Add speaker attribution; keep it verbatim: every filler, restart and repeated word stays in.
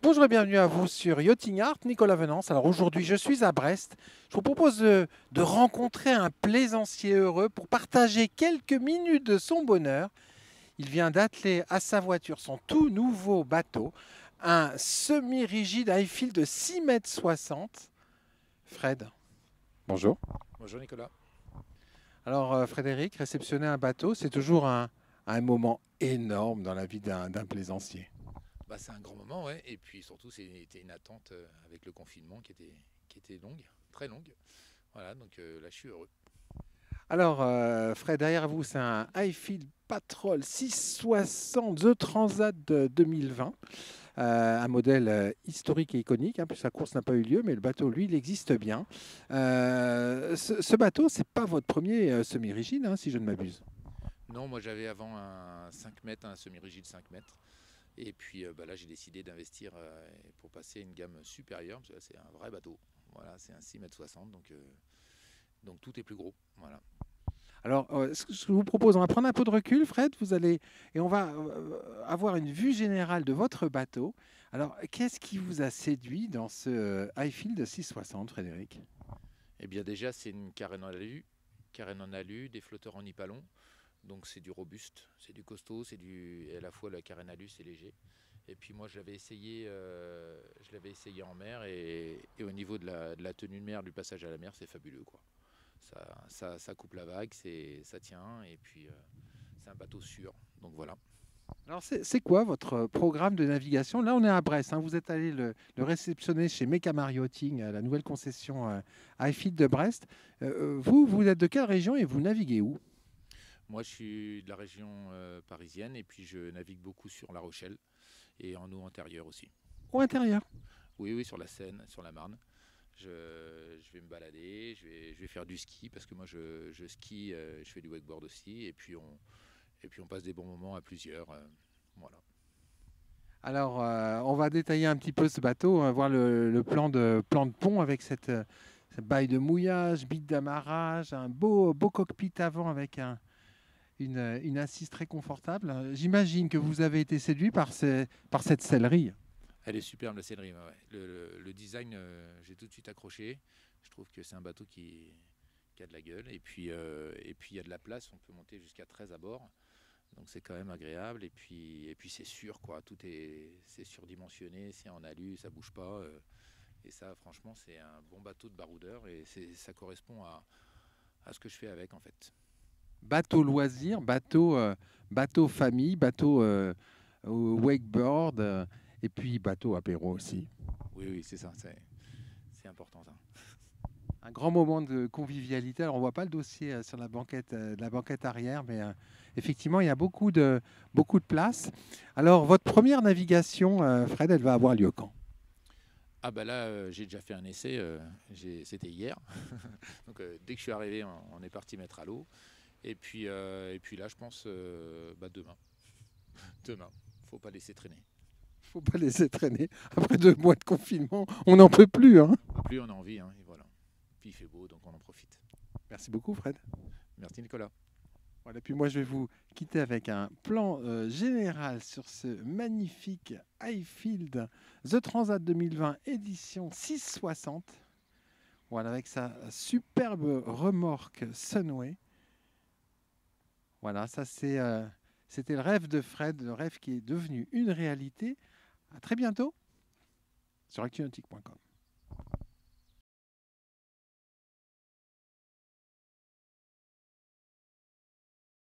Speaker 1: Bonjour et bienvenue à vous sur Yachting Art, Nicolas Venance. Alors aujourd'hui, je suis à Brest. Je vous propose de, de rencontrer un plaisancier heureux pour partager quelques minutes de son bonheur. Il vient d'atteler à sa voiture son tout nouveau bateau, un semi-rigide à fil de six mètres soixante. Fred, bonjour.
Speaker 2: Bonjour Nicolas.
Speaker 1: Alors euh, Frédéric, réceptionner un bateau, c'est toujours un, un moment énorme dans la vie d'un d'un plaisancier.
Speaker 2: Bah, c'est un grand moment, ouais. Et puis surtout, c'était une attente euh, avec le confinement qui était, qui était longue, très longue. Voilà, donc euh, là, je suis heureux.
Speaker 1: Alors, euh, Fred, derrière vous, c'est un Highfield Patrol six cent soixante The Transat de deux mille vingt. Euh, un modèle euh, historique et iconique, hein, puisque sa course n'a pas eu lieu, mais le bateau, lui, il existe bien. Euh, ce, ce bateau, c'est pas votre premier euh, semi-rigide, hein, si je ne m'abuse.
Speaker 2: Non, moi j'avais avant un cinq mètres, un semi-rigide cinq mètres. Et puis euh, bah, là, j'ai décidé d'investir euh, pour passer à une gamme supérieure, parce que là, c'est un vrai bateau. Voilà, c'est un six mètres soixante, donc, euh, donc tout est plus gros. Voilà.
Speaker 1: Alors, euh, ce que je vous propose, on va prendre un peu de recul, Fred, vous allez, et on va euh, avoir une vue générale de votre bateau. Alors, qu'est-ce qui vous a séduit dans ce euh, Highfield six cent soixante, Frédéric?
Speaker 2: Eh bien déjà, c'est une carène en alu, carène en alu, des flotteurs en nipalon. Donc c'est du robuste, c'est du costaud, c'est du et à la fois la carène alu c'est léger. Et puis moi je l'avais essayé, euh, je l'avais essayé en mer et, et au niveau de la, de la tenue de mer, du passage à la mer, c'est fabuleux quoi. Ça, ça, ça coupe la vague, c'est, ça tient et puis euh, c'est un bateau sûr. Donc voilà.
Speaker 1: Alors, c'est c'est quoi votre programme de navigation? Là, on est à Brest, hein. Vous êtes allé le, le réceptionner chez Mecamar Yachting, à la nouvelle concession euh, Highfield de Brest. Euh, vous, vous êtes de quelle région et vous naviguez où?
Speaker 2: Moi je suis de la région euh, parisienne et puis je navigue beaucoup sur La Rochelle et en eau antérieure aussi.
Speaker 1: Au intérieur.
Speaker 2: Oui oui sur la Seine, sur la Marne. Je, je vais me balader, je vais, je vais faire du ski parce que moi je, je skie, euh, je fais du wakeboard aussi et puis on, et puis on passe des bons moments à plusieurs. euh, voilà.
Speaker 1: Alors, euh, on va détailler un petit peu ce bateau, on va voir le, le plan de, plan de pont avec cette, euh, cette baille de mouillage, bite d'amarrage, un beau, beau cockpit avant avec un, une, une assise très confortable. J'imagine que vous avez été séduit par, ces- par cette sellerie.
Speaker 2: Elle est superbe la céleri. Ouais, ouais. Le, le- le design, euh, j'ai tout de suite accroché. Je trouve que c'est un bateau qui, qui a de la gueule et puis euh, et puis il y a de la place. On peut monter jusqu'à treize à bord, donc c'est quand même agréable. Et puis et puis c'est sûr quoi. Tout est c'est surdimensionné, c'est en alu, ça bouge pas. euh, et ça, franchement, c'est un bon bateau de baroudeur et c'est, ça correspond à, à ce que je fais avec en fait.
Speaker 1: Bateau loisir, bateau, euh, bateau famille, bateau euh, au wakeboard, euh, et puis bateau apéro aussi.
Speaker 2: Oui, oui, c'est ça, c'est, c'est important ça.
Speaker 1: Un grand moment de convivialité. Alors, on voit pas le dossier euh, sur la banquette, euh, la banquette arrière, mais euh, effectivement, il y a beaucoup de, beaucoup de place. Alors, votre première navigation, euh, Fred, elle va avoir lieu quand?
Speaker 2: Ah bah là, euh, j'ai déjà fait un essai, euh, j'ai- c'était hier. Donc euh, dès que je suis arrivé, on, on est parti mettre à l'eau. Et puis, euh, et puis là, je pense euh, bah, demain. Demain, faut pas laisser traîner.
Speaker 1: Faut pas laisser traîner. Après deux mois de confinement, on n'en peut plus, hein.
Speaker 2: Plus on a envie, hein, et voilà. Puis il fait beau, donc on en profite.
Speaker 1: Merci beaucoup, Fred.
Speaker 2: Merci Nicolas.
Speaker 1: Voilà, puis moi, je vais vous quitter avec un plan euh, général sur ce magnifique Highfield The Transat deux mille vingt édition six cent soixante. Voilà, avec sa superbe remorque Sunway. Voilà, ça c'est, euh, c'était le rêve de Fred, le rêve qui est devenu une réalité. À très bientôt sur actu nautique point com.